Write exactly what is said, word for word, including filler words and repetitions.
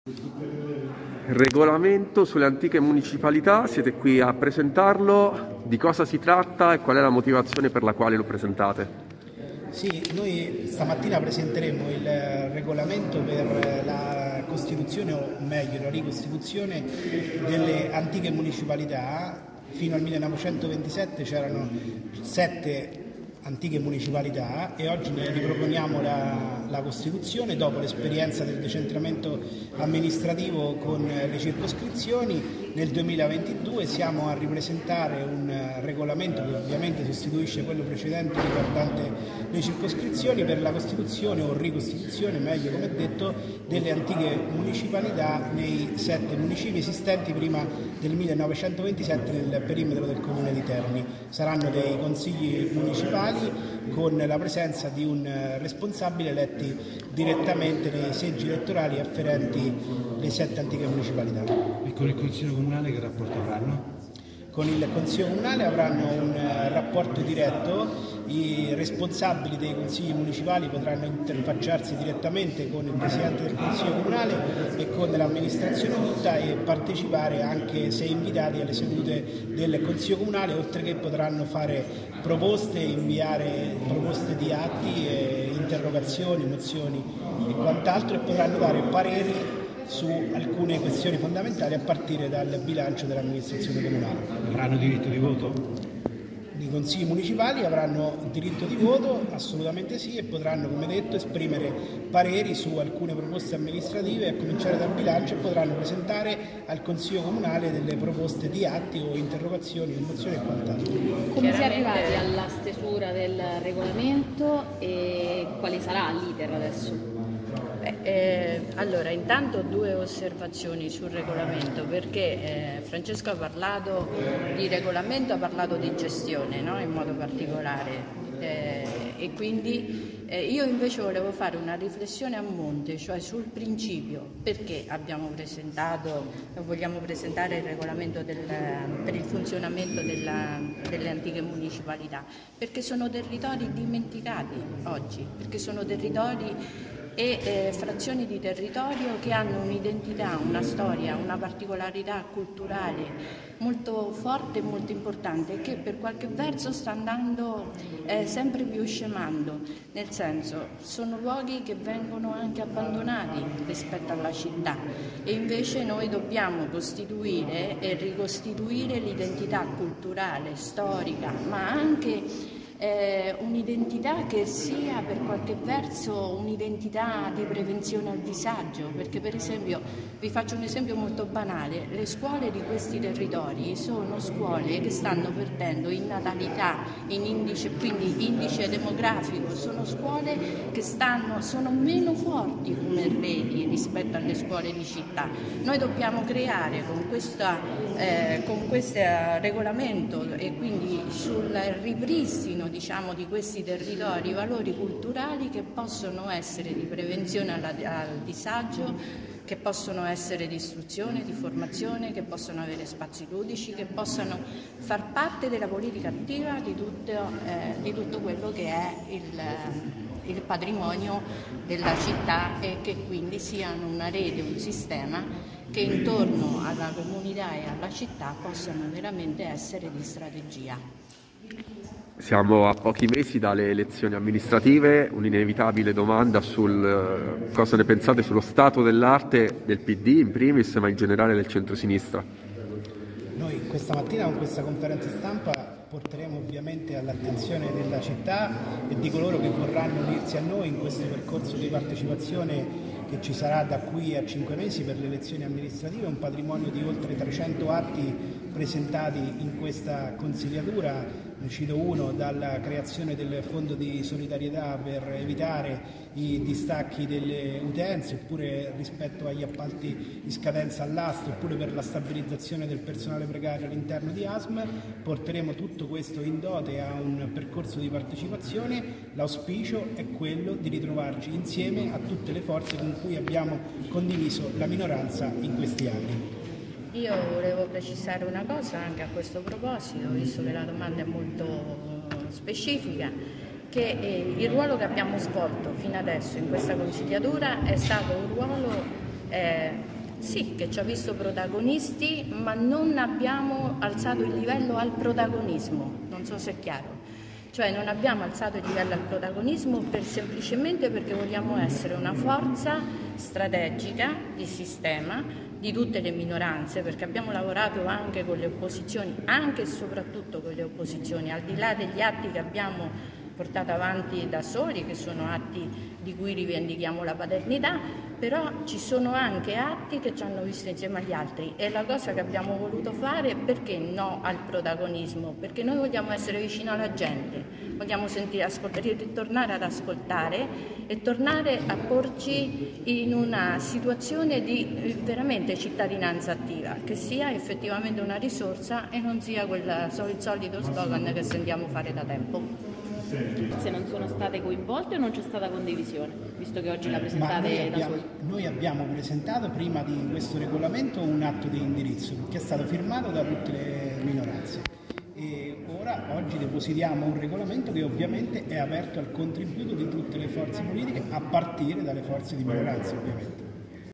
Regolamento sulle antiche municipalità, siete qui a presentarlo, di cosa si tratta e qual è la motivazione per la quale lo presentate? Sì, noi stamattina presenteremo il regolamento per la costituzione, o meglio la ricostituzione delle antiche municipalità. Fino al millenovecentoventisette c'erano sette antiche municipalità e oggi ne riproponiamo la, la Costituzione dopo l'esperienza del decentramento amministrativo con le circoscrizioni. Nel duemilaventidue siamo a ripresentare un regolamento che ovviamente sostituisce quello precedente riguardante le circoscrizioni per la costituzione o ricostituzione, meglio come detto, delle antiche municipalità nei sette municipi esistenti prima del millenovecentoventisette nel perimetro del comune di Terni. Saranno dei consigli municipali con la presenza di un responsabile eletti direttamente nei seggi elettorali afferenti le sette antiche municipalità. E con il Consiglio Comunale che rapporto avranno? Con il Consiglio Comunale avranno un rapporto diretto, i responsabili dei consigli municipali potranno interfacciarsi direttamente con il Presidente del Consiglio Comunale e con l'amministrazione tutta e partecipare anche se invitati alle sedute del Consiglio Comunale, oltre che potranno fare proposte, inviare proposte di atti, e interrogazioni, mozioni e quant'altro, e potranno dare pareri su alcune questioni fondamentali a partire dal bilancio dell'amministrazione comunale. Avranno diritto di voto? I consigli municipali avranno diritto di voto, assolutamente sì, e potranno, come detto, esprimere pareri su alcune proposte amministrative, a cominciare dal bilancio, e potranno presentare al Consiglio Comunale delle proposte di atti o interrogazioni, mozioni e quant'altro. Come si è arrivati alla stesura del regolamento e quale sarà l'iter adesso? Beh, eh, allora, intanto due osservazioni sul regolamento, perché eh, Francesco ha parlato di regolamento, ha parlato di gestione, no? In modo particolare, eh, e quindi eh, io invece volevo fare una riflessione a monte, cioè sul principio, perché abbiamo presentato, vogliamo presentare il regolamento del, per il funzionamento della, delle antiche municipalità, perché sono territori dimenticati oggi, perché sono territori e eh, frazioni di territorio che hanno un'identità, una storia, una particolarità culturale molto forte e molto importante, e che per qualche verso sta andando eh, sempre più scemando, nel senso sono luoghi che vengono anche abbandonati rispetto alla città, e invece noi dobbiamo costituire e ricostituire l'identità culturale, storica, ma anche Eh, un'identità che sia per qualche verso un'identità di prevenzione al disagio, perché per esempio, vi faccio un esempio molto banale, le scuole di questi territori sono scuole che stanno perdendo in natalità, in indice, quindi indice demografico, sono scuole che stanno, sono meno forti come reti rispetto alle scuole di città. Noi dobbiamo creare con, questa, eh, con questo regolamento e quindi sul ripristino, diciamo, di questi territori valori culturali che possono essere di prevenzione alla, al disagio, che possono essere di istruzione, di formazione, che possono avere spazi ludici, che possano far parte della politica attiva di tutto, eh, di tutto quello che è il, il patrimonio della città, e che quindi siano una rete, un sistema che intorno alla comunità e alla città possano veramente essere di strategia. Siamo a pochi mesi dalle elezioni amministrative, un'inevitabile domanda sul uh, cosa ne pensate sullo stato dell'arte del P D in primis, ma in generale del centro-sinistra. Noi questa mattina con questa conferenza stampa porteremo ovviamente all'attenzione della città e di coloro che vorranno unirsi a noi in questo percorso di partecipazione che ci sarà da qui a cinque mesi per le elezioni amministrative, un patrimonio di oltre trecento atti presentati in questa consigliatura. Ne cito uno: dalla creazione del fondo di solidarietà per evitare i distacchi delle utenze, oppure rispetto agli appalti di scadenza all'asta, oppure per la stabilizzazione del personale precario all'interno di A S M. Porteremo tutto questo in dote a un percorso di partecipazione. L'auspicio è quello di ritrovarci insieme a tutte le forze con cui abbiamo condiviso la minoranza in questi anni. Io volevo precisare una cosa anche a questo proposito, visto che la domanda è molto specifica, che eh, il ruolo che abbiamo svolto fino adesso in questa consigliatura è stato un ruolo eh, sì, che ci ha visto protagonisti, ma non abbiamo alzato il livello al protagonismo, non so se è chiaro. Cioè non abbiamo alzato il livello al protagonismo per semplicemente perché vogliamo essere una forza strategica di sistema di tutte le minoranze, perché abbiamo lavorato anche con le opposizioni, anche e soprattutto con le opposizioni, al di là degli atti che abbiamo portato avanti da soli, che sono atti di cui rivendichiamo la paternità, però ci sono anche atti che ci hanno visto insieme agli altri, e la cosa che abbiamo voluto fare, perché no al protagonismo? Perché noi vogliamo essere vicino alla gente, vogliamo sentire, ascoltare, ritornare ad ascoltare e tornare a porci in una situazione di veramente cittadinanza attiva, che sia effettivamente una risorsa e non sia quel il solito slogan che sentiamo fare da tempo. Se non sono state coinvolte o non c'è stata condivisione, visto che oggi la presentate noi da abbiamo, soli? Noi abbiamo presentato prima di questo regolamento un atto di indirizzo che è stato firmato da tutte le minoranze, e ora oggi depositiamo un regolamento che ovviamente è aperto al contributo di tutte le forze politiche, a partire dalle forze di minoranza ovviamente.